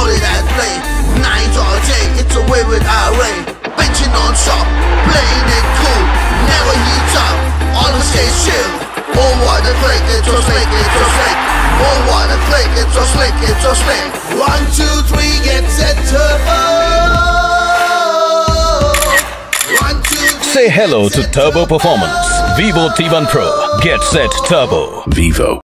it and play. Night or day, it's a way with our way. Bitching on top, playing it cool, never heat up, always stay chill. Oh what a click, it's so slick, it's so slick. Oh what a click, it's so slick, it's so slick. 1, 2, 3, get set, turbo. 1, 2, 3. Say hello to Turbo Performance. Vivo T1 Pro. Get set Turbo. Vivo.